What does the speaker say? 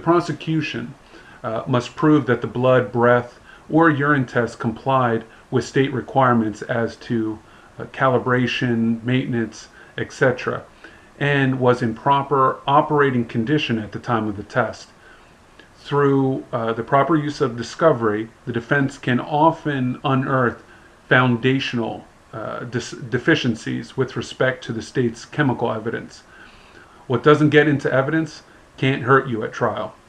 prosecution must prove that the blood, breath, or urine test complied with state requirements as to calibration, maintenance, etc., and was in proper operating condition at the time of the test. Through the proper use of discovery, the defense can often unearth foundational deficiencies with respect to the state's chemical evidence. What doesn't get into evidence can't hurt you at trial.